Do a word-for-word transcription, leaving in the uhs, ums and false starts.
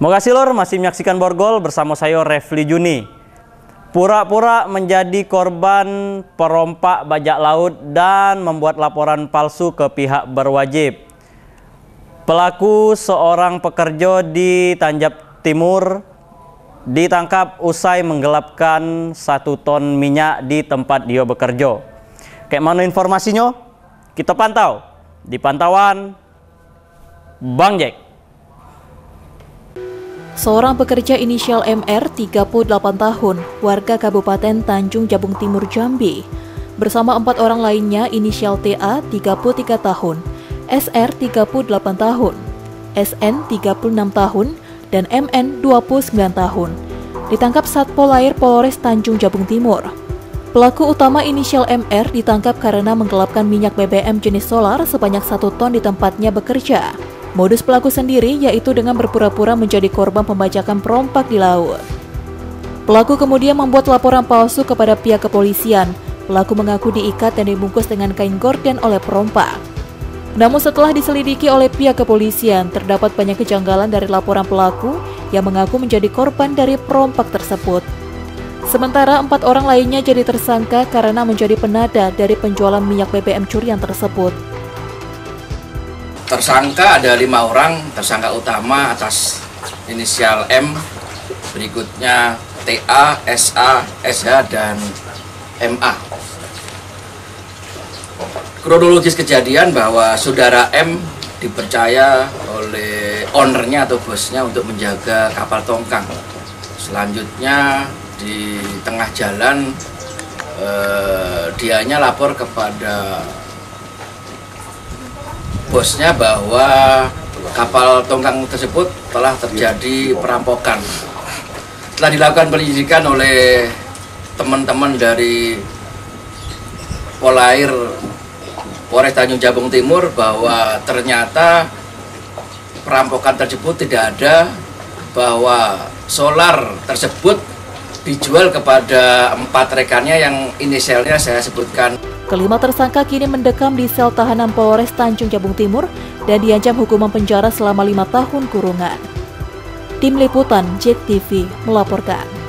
Makasih lor, masih menyaksikan Borgol bersama saya Refli Juni. Pura-pura menjadi korban perompak bajak laut dan membuat laporan palsu ke pihak berwajib. Pelaku seorang pekerja di Tanjab Timur ditangkap usai menggelapkan satu ton minyak di tempat dia bekerja. Kayak mana informasinya? Kita pantau di pantauan Bang Jack. Seorang pekerja inisial M R, tiga puluh delapan tahun, warga Kabupaten Tanjung Jabung Timur, Jambi, bersama empat orang lainnya inisial T A, tiga puluh tiga tahun, S R, tiga puluh delapan tahun, S N, tiga puluh enam tahun, dan M N, dua puluh sembilan tahun, ditangkap Satpol Air Polres Tanjung Jabung Timur. Pelaku utama inisial M R ditangkap karena menggelapkan minyak B B M jenis solar sebanyak satu ton di tempatnya bekerja. Modus pelaku sendiri yaitu dengan berpura-pura menjadi korban pembajakan perompak di laut. Pelaku kemudian membuat laporan palsu kepada pihak kepolisian. Pelaku mengaku diikat dan dibungkus dengan kain gorden oleh perompak. Namun setelah diselidiki oleh pihak kepolisian, terdapat banyak kejanggalan dari laporan pelaku yang mengaku menjadi korban dari perompak tersebut. Sementara empat orang lainnya jadi tersangka karena menjadi penada dari penjualan minyak B B M curian tersebut. Tersangka ada lima orang, tersangka utama atas inisial M, berikutnya T A, S A, S H, dan M A. Kronologis kejadian bahwa saudara M dipercaya oleh ownernya atau bosnya untuk menjaga kapal tongkang. Selanjutnya di tengah jalan eh, dianya lapor kepada bosnya bahwa kapal tongkang tersebut telah terjadi perampokan. Setelah dilakukan penyelidikan oleh teman-teman dari Polair Polres Tanjung Jabung Timur bahwa ternyata perampokan tersebut tidak ada, bahwa solar tersebut dijual kepada empat rekannya yang inisialnya saya sebutkan. Kelima tersangka kini mendekam di sel tahanan Polres Tanjung Jabung Timur dan diancam hukuman penjara selama lima tahun kurungan. Tim Liputan Jack T V melaporkan.